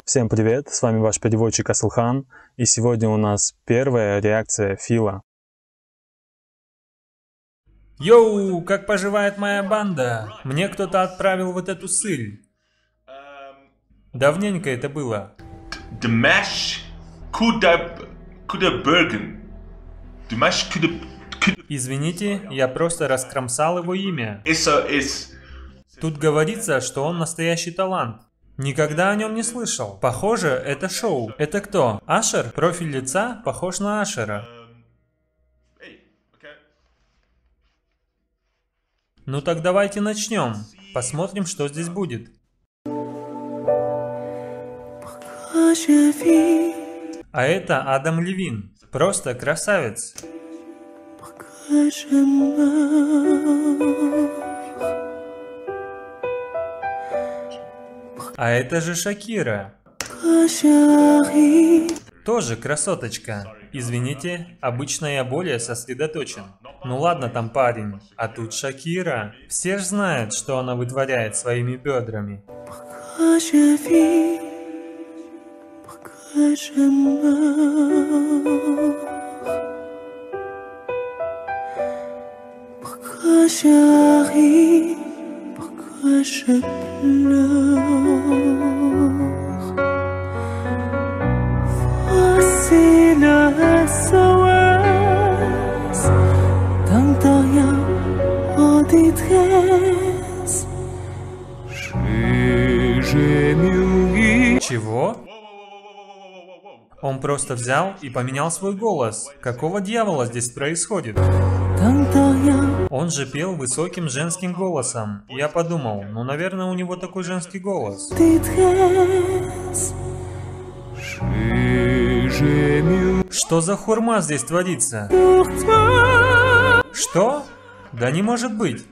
Всем привет, с вами ваш переводчик Асылхан, и сегодня у нас первая реакция Фила. Йоу, как поживает моя банда? Мне кто-то отправил вот эту сыль. Давненько это было. Извините, я просто раскромсал его имя. Тут говорится, что он настоящий талант. Никогда о нем не слышал. Похоже, это шоу. Это кто? Ашер? Профиль лица похож на Ашера. Ну так давайте начнем. Посмотрим, что здесь будет. А это Адам Левин. Просто красавец. А это же Шакира. Тоже красоточка. Извините, обычно я более сосредоточен. Ну ладно там парень, а тут Шакира. Все ж знают, что она вытворяет своими бедрами. Чего? Он просто взял и поменял свой голос. Какого дьявола здесь происходит? Он же пел высоким женским голосом. Я подумал, ну наверное у него такой женский голос. Что за хурма здесь творится? Что? Да не может быть.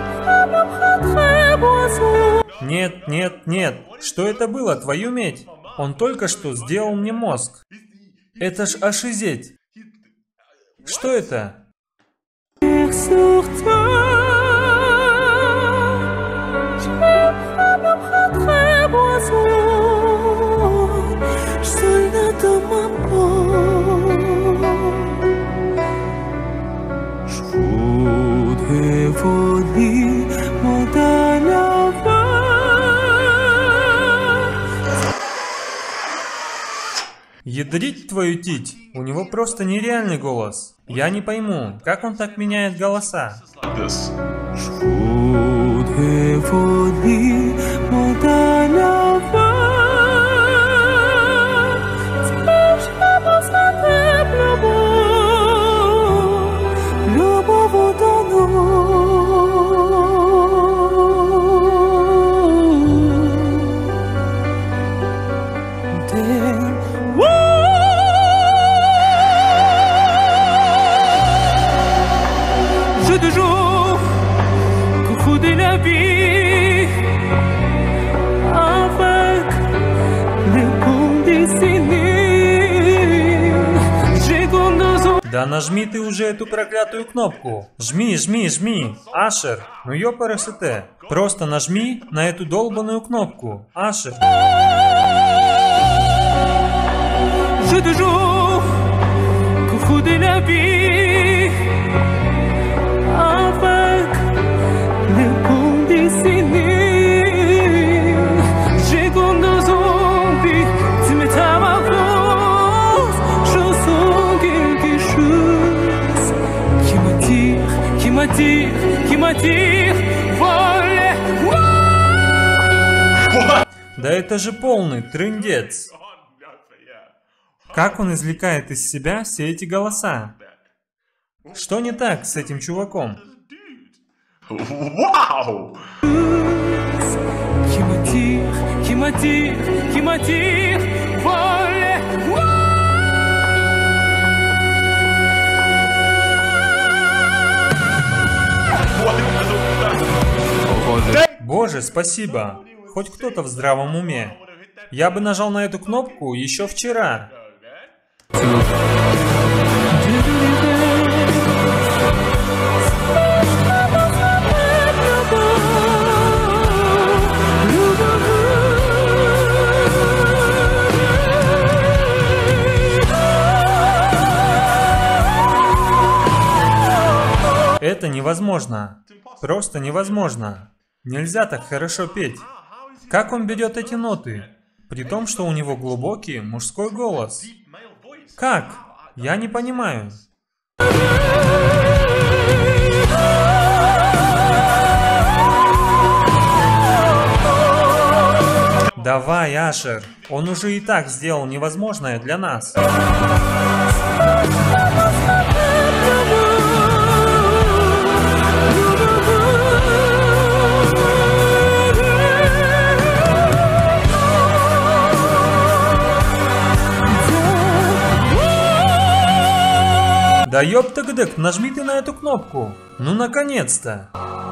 Нет, нет, нет. Что это было, твою медь? Он только что сделал мне мозг. Это ж ошизеть. Что это? Ядрить твою тить, у него просто нереальный голос. Я не пойму, как он так меняет голоса. Да нажми ты уже эту проклятую кнопку. Жми, жми, жми. Ашер, ну ёпарасоте. Просто нажми на эту долбаную кнопку. Ашер. Да это же полный трындец. Как он извлекает из себя все эти голоса? Что не так с этим чуваком? Вау! Боже, спасибо. Хоть кто-то в здравом уме. Я бы нажал на эту кнопку еще вчера. Это невозможно. Просто невозможно. Нельзя так хорошо петь. Как он берет эти ноты? При том, что у него глубокий мужской голос. Как? Я не понимаю. Давай, Ашер. Он уже и так сделал невозможное для нас. Да ёптагдык, нажми ты на эту кнопку. Ну наконец-то.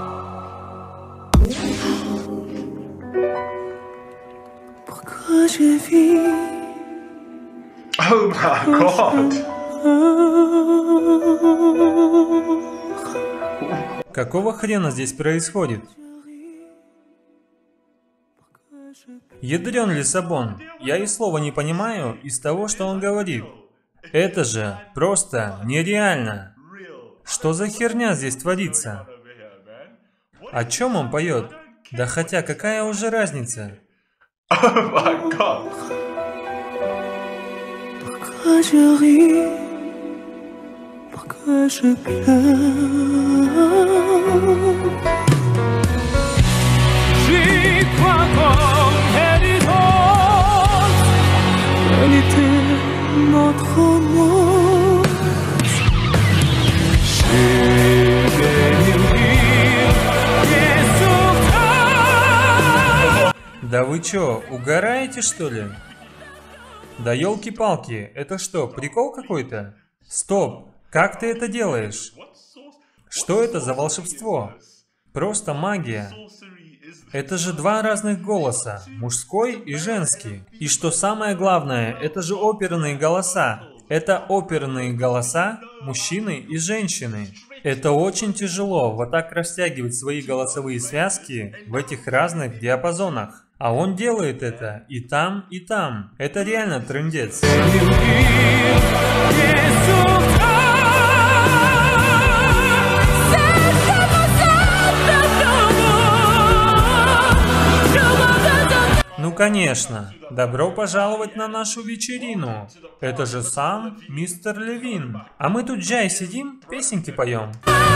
Oh my god! Какого хрена здесь происходит? Ядрен Лиссабон, я и слова не понимаю из того, что он говорит. Это же просто нереально. Что за херня здесь творится? О чем он поет? Да хотя какая уже разница? Oh my god! Pourquoi je ris? Pourquoi je pleure? J'y crois comme elle était notre amour. J'ai béni et souffert. Да вы чё, угораете что ли? Да елки-палки, это что, прикол какой-то? Стоп, как ты это делаешь? Что это за волшебство? Просто магия. Это же два разных голоса, мужской и женский. И что самое главное, это же оперные голоса. Это оперные голоса мужчины и женщины. Это очень тяжело, вот так растягивать свои голосовые связки в этих разных диапазонах. А он делает это и там, и там. Это реально трындец. Ну конечно, добро пожаловать на нашу вечерину. Это же сам мистер Левин. А мы тут Джай сидим, песенки поем.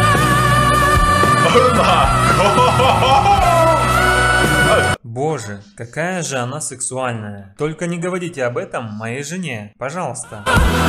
Боже, какая же она сексуальная. Только не говорите об этом моей жене, пожалуйста.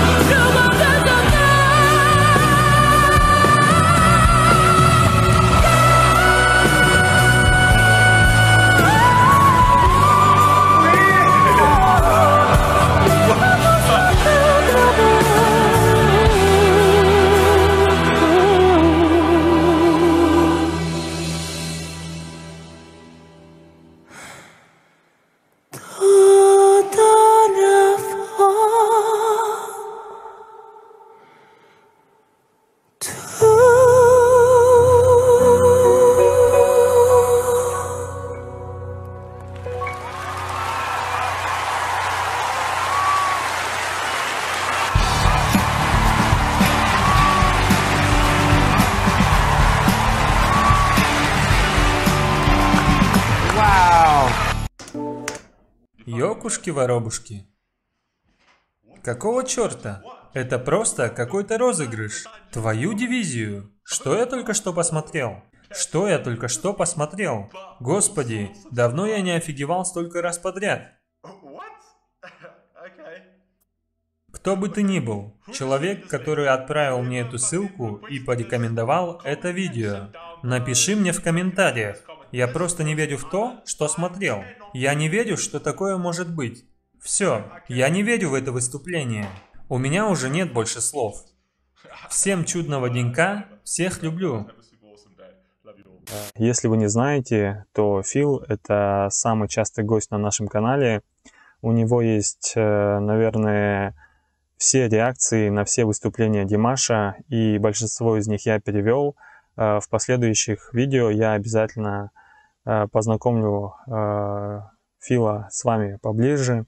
Ёкушки-воробушки. Какого черта? Это просто какой-то розыгрыш. Твою дивизию. Что я только что посмотрел? Что я только что посмотрел? Господи, давно я не офигевал столько раз подряд. Кто бы ты ни был, человек, который отправил мне эту ссылку и порекомендовал это видео, напиши мне в комментариях. Я просто не верю в то, что смотрел. Я не верю, что такое может быть. Все, я не верю в это выступление. У меня уже нет больше слов. Всем чудного денька, всех люблю. Если вы не знаете, то Фил — это самый частый гость на нашем канале. У него есть, наверное, все реакции на все выступления Димаша, и большинство из них я перевел. В последующих видео я обязательно познакомлю Фила с вами поближе.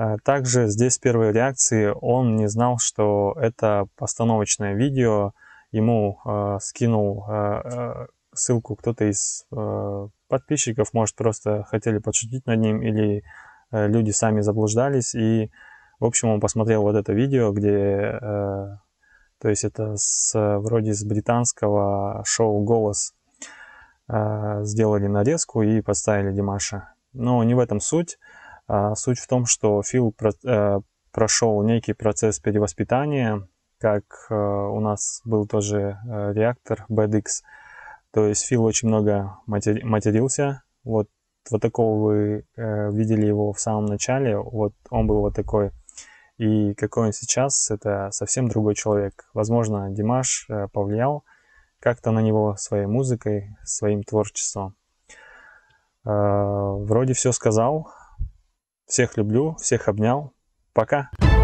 Также здесь первые реакции, он не знал, что это постановочное видео. ему скинул ссылку кто-то из подписчиков, может, просто хотели подшутить над ним, или люди сами заблуждались. И, в общем, он посмотрел вот это видео, где, то есть это вроде с британского шоу «Голос», сделали нарезку и подставили Димаша. Но не в этом суть. Суть в том, что Фил прошел некий процесс перевоспитания, как у нас был тоже реактор BadX. То есть Фил очень много матерился. Вот такого вы видели его в самом начале. Вот он был вот такой. И какой он сейчас, это совсем другой человек. Возможно, Димаш повлиял как-то на него своей музыкой, своим творчеством. Вроде все сказал. Всех люблю, всех обнял. Пока!